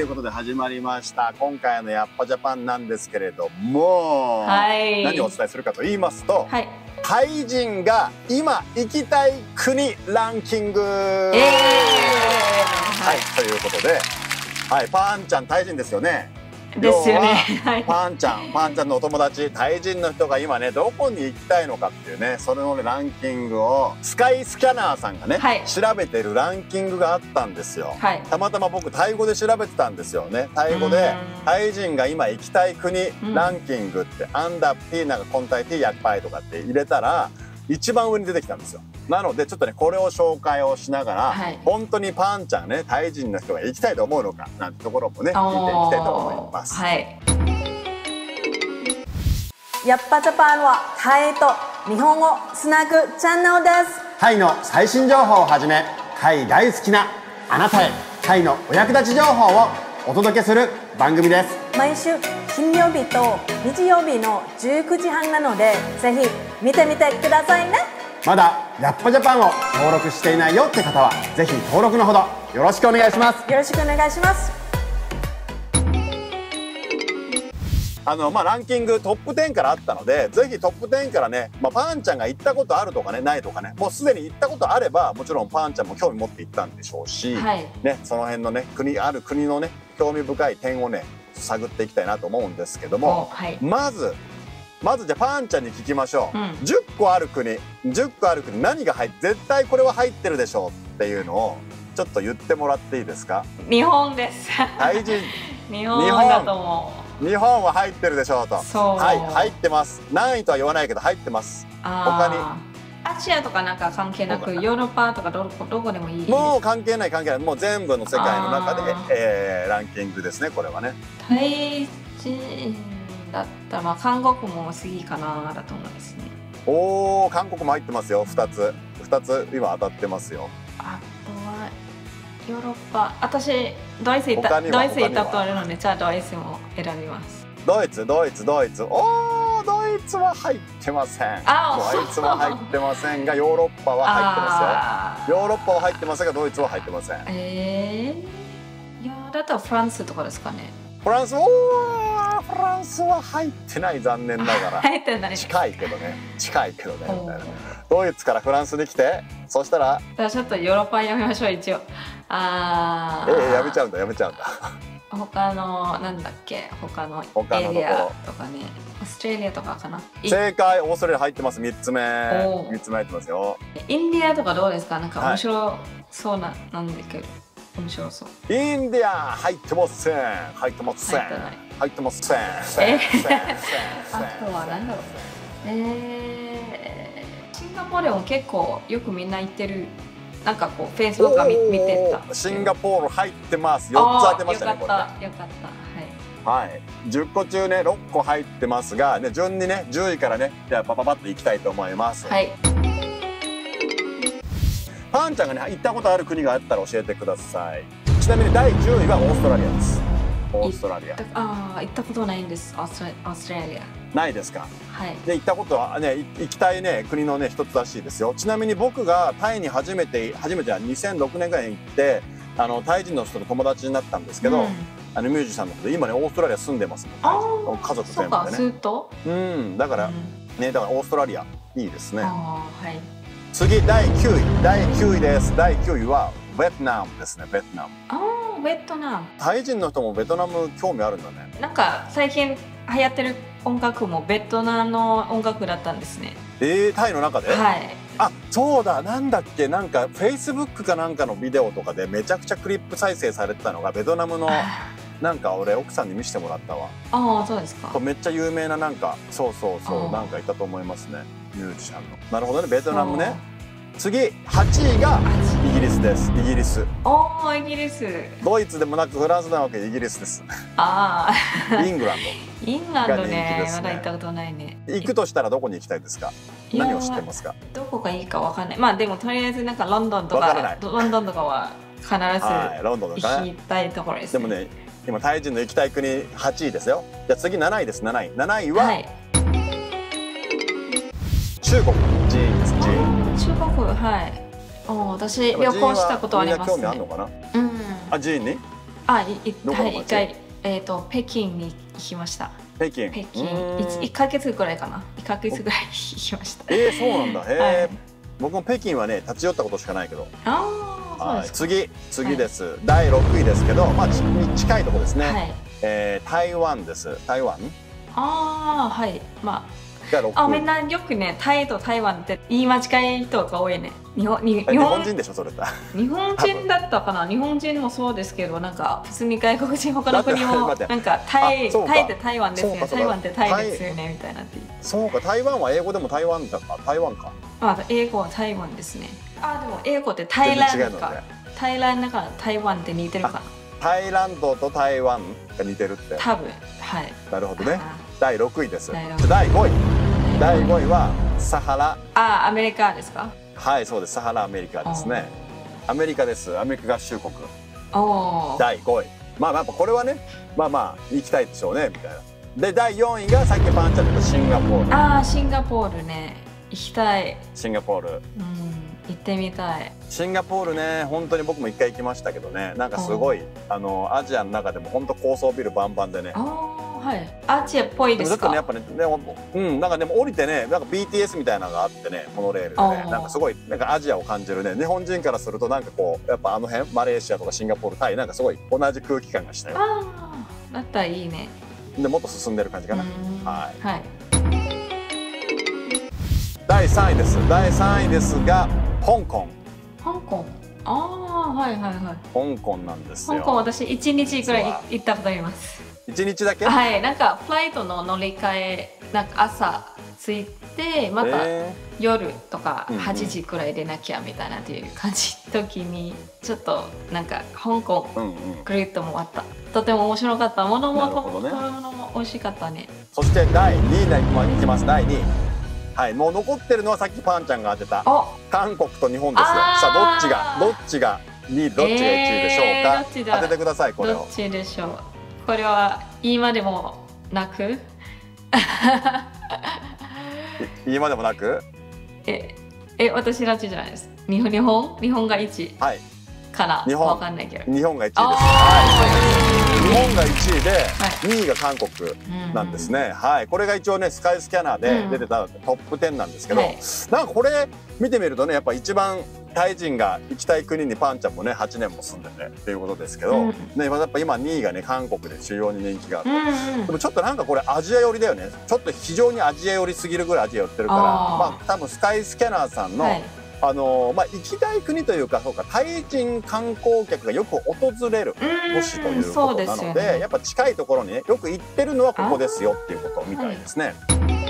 いうことで始まりました今回のやっぱジャパンなんですけれども、何をお伝えするかと言いますと、タイ人が今行きたい国ランキング、はい、ということで、はい、パーンちゃんタイ人ですよね。 ですよね。 パンちゃんのお友達タイ人の人が今ねどこに行きたいのかっていうね、それの、ね、ランキングをスカイスキャナーさんがね、調べてるランキングがあったんですよ。たまたま僕タイ語で調べてたんですよね。タイ語でタイ人が今行きたい国ランキングってアンダーピーなんかコンタイティヤッパイとかって入れたら一番上に出てきたんですよ。なのでちょっとねこれを紹介をしながら、本当にパンちゃんねタイ人の人が行きたいと思うのかなんてところもね聞いていきたいと思います。 やっぱジャパンはタイと日本をつなぐチャンネルです。 タイの最新情報をはじめタイ大好きなあなたへタイのお役立ち情報をお届けする番組です。 毎週金曜日と日曜日の19時半なのでぜひ見てみてくださいね。 まだやっぱジャパンを登録していないよって方はぜひ登録のほどよろしくお願いします。 よろしくお願いします。 ランキングトップ10からあったので、ぜひトップ10からね、パンちゃんが行ったことあるとかねないとかね、もうすでに行ったことあればもちろんパンちゃんも興味持って行ったんでしょうし、ね、その辺のねある国のね興味深い点をね探っていきたいなと思うんですけども、まずじゃあパンちゃんに聞きましょう。10個ある国何が入って絶対これは入ってるでしょうっていうのをちょっと言ってもらっていいですか。 日本です。 タイ人日本だと思う。 日本は入ってるでしょうと。はい、入ってます。何位とは言わないけど入ってます。他にアジアとかなんか関係なくヨーロッパとかどこでもいい。 もう関係ないもう全部の世界の中で、ランキングですねこれはね。 タイ人だったら韓国も好きかなだと思うんですね。 おお、韓国も入ってますよ。2つ今当たってますよ。 あとはヨーロッパ、私ドイツ行ったことあるので、じゃあドイツも選びます。 ドイツおお、ドイツは入ってません。ドイツは入ってませんがヨーロッパは入ってますよ。ヨーロッパは入ってますがドイツは入ってません。 いやだったらフランスとかですかね。 フランスは入ってない、残念ながら。 入ってない。 近いけどねみたいな。ドイツからフランスに来て、そしたらちょっとヨーロッパやめましょう一応。 やめちゃうんだ。 他のなんだっけ、他のエリアとかね、オーストラリアとかかな。 正解、オーストラリア入ってます。3つ目入ってますよ。 インディアとかどうですか。なんか面白そうなんだけど、面白そう。 インディア入ってません。あとはなんだろう。シンガポールも結構よくみんな行ってる。なんかこうフェイスブックが見てた。 シンガポール入ってます。4つ当てましたね。 よかった。 はい。10個中ね6個入ってますが、ね、順にね10位からねじゃあパパッといきたいと思います。パンちゃんがね行ったことある国があったら教えてください。ちなみに第10位はオーストラリアです。オーストラリア。 行ったことないんです。オーストラリア。 ないですか。で行ったことはね行きたいね国のね一つらしいですよ。ちなみに僕がタイに初めては2006年ぐらいに行ってタイ人の人と友達になったんですけど、ミュージシャンの人で今ねオーストラリア住んでますもん。家族全部でね。 ずっと。 だからね、だからオーストラリアいいですね。次第9位です。第9位はベトナムですね。ベトナム。タイ人の人もベトナム興味あるんだね。 なんか最近流行ってる音楽もベトナムの音楽だったんですね。 タイの中で？あ、そうだ、なんだっけ、なんかフェイスブックかなんかのビデオとかでめちゃくちゃクリップ再生されてたのがベトナムのなんか俺奥さんに見せてもらったわ。 そうですか。 めっちゃ有名ななんかそうなんかいたと思いますね、ミュージシャンの。なるほどね、ベトナムね。次8位がイギリスです。イギリス。 イギリス。 ドイツでもなくフランスなわけ、イギリスです。イングランド。 イングランドね、まだ行ったことないね。 行くとしたらどこに行きたいですか。何を知ってますか。 どこがいいかわかんない。でもとりあえずなんかロンドンとかは必ず行きたいところです。 でもね、今タイ人の行きたい国8位ですよ。じゃあ次7位です。7位は中国。 中国、私旅行したことありますね。 みんな興味あるのかな。ジーンに一回北京に行きました。 北京 1ヶ月ぐらいかな。1ヶ月ぐらい行きました。 そうなんだ。へえ。僕も北京はね立ち寄ったことしかないけど。次です。第6位ですけど、まあ近いとこですね。台湾です。台湾？ はい。まあみんなよくね、タイと台湾って言い間違い人が多いね。日本人でしょそれって。 日本人だったかな。日本人もそうですけど、なんか普通に外国人他の国もなんかタイって台湾ですよね。台湾ってタイですよねみたいなって。 そうか、台湾は英語でも台湾だか。台湾か。 英語は台湾ですね。でも英語ってタイランドか。タイランドか台湾って似てるかな。 タイランドと台湾が似てるって。 多分。はい。 なるほどね。第6位です。第5位。第5位はサハラ。 アメリカですか？ はい、そうです。サハラアメリカですね。アメリカです。アメリカ合衆国。第5位。まあやっぱこれはね、まあ行きたいでしょうねみたいな。で第4位がさっきパンちゃん言ったシンガポール。 シンガポールね、行きたい。 シンガポール。 行ってみたい。 シンガポールね、本当に僕も1回行きましたけどね、なんかすごいアジアの中でも本当高層ビルバンバンでね。 はい、アジアっぽいですか？ やっぱね、なんかでも降りてね、なんか BTS みたいなのがあってね、モノレールでね、なんかすごいなんかアジアを感じるね。日本人からするとなんかこうやっぱ辺マレーシアとかシンガポール、タイなんかすごい同じ空気感がしたよ。 だったらいいね。 でもっと進んでる感じかな。はい。第3位です。第3位ですが香港。 香港。はいはいはい。 香港なんですよ。 香港私1日ぐらい行ったことあります。 1日だけ？ はい、なんかフライトの乗り換え、なんか朝着いてまた夜とか8時くらいでなきゃみたいなっていう感じ時にちょっとなんか香港グリッドもあった。とても面白かった。物も美味しかったね。 そして第2位に行きます。第2位。はい、もう残ってるのはさっきパンちゃんが当てた韓国と日本ですよ。さあどっちが2位、どっちが1位でしょうか。当ててくださいこれを。 どっちでしょう。これは今でもなく今でもなく私たちじゃないです。日本が1位かな。わかんないけど日本が1位です。日本が1位で2位が韓国なんですね。はい、これが一応ねスカイスキャナーで出てたトップ10なんですけど、なんかこれ見てみるとね、やっぱ一番タイ人が行きたい国にパンちゃんもね8年も住んでてっていうことですけど、ね、やっぱ今2位がね韓国で主要に人気があって、でもちょっとなんかこれアジア寄りだよね。ちょっと非常にアジア寄りすぎるぐらいアジア寄ってるから、まあ多分スカイスキャナーさんの行きたい国というか、そうか、タイ人観光客がよく訪れる都市ということなので、やっぱ近いところにねよく行ってるのはここですよっていうことみたいですね。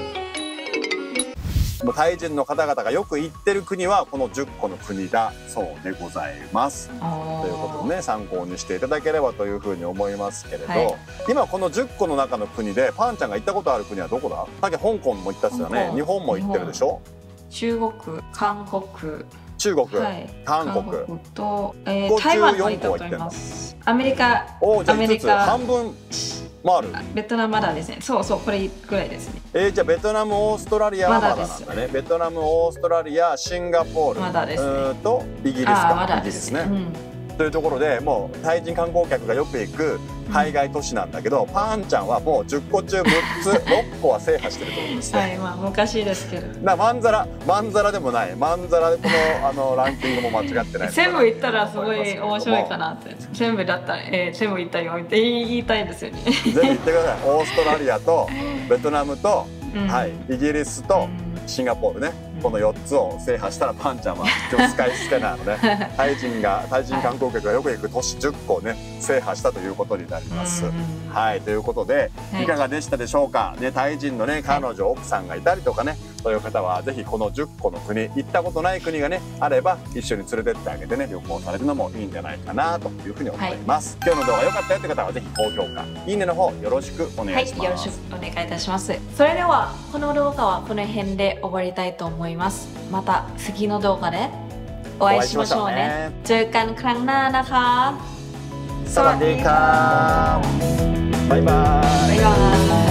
もうタイ人の方々がよく行ってる国はこの10個の国だそうでございます。ということでね、参考にしていただければというふうに思いますけれど、今この10個の中の国でパンちゃんが行ったことある国はどこだ？さっき香港も行ったっすよね。日本も行ってるでしょ。 中国、韓国、 韓国と台湾も行ったことあります。アメリカ、 半分もある。 ベトナムまだですね。そうこれぐらいですね。 じゃあベトナム、オーストラリアはまだなんだね。ベトナム、オーストラリア、シンガポール、 まだですね。 とイギリスか。イギリスね。というところでもうタイ人観光客がよく行く海外都市なんだけど、パンちゃんはもう10個中6つ6個は制覇してると思うんですね。 はい、まあ昔ですけど。 まんざらでもない。まんざらでこのランキングも間違ってない。 全部言ったらすごい面白いかなって。全部だったら全部言ったよって言いたいですよね。 全部言ってください。オーストラリアとベトナムと、イギリスとシンガポールね。この4つを制覇したらパンちゃんはスカイスキャナーのねタイ人観光客がよく行く都市10個をね制覇したということになります。はい、ということでいかがでしたでしょうか。ね、タイ人のね彼女奥さんがいたりとかね、そういう方はぜひこの10個の国、行ったことない国がねあれば一緒に連れてってあげてね旅行されるのもいいんじゃないかなというふうに思います。今日の動画良かったよって方はぜひ高評価、いいねの方よろしくお願いします。 はい、よろしくお願いいたします。それではこの動画はこの辺で終わりたいと思います。また次の動画でお会いしましょうね。เจอกันครั้งหน้านะคะสวัสดีครับบ๊ายบาย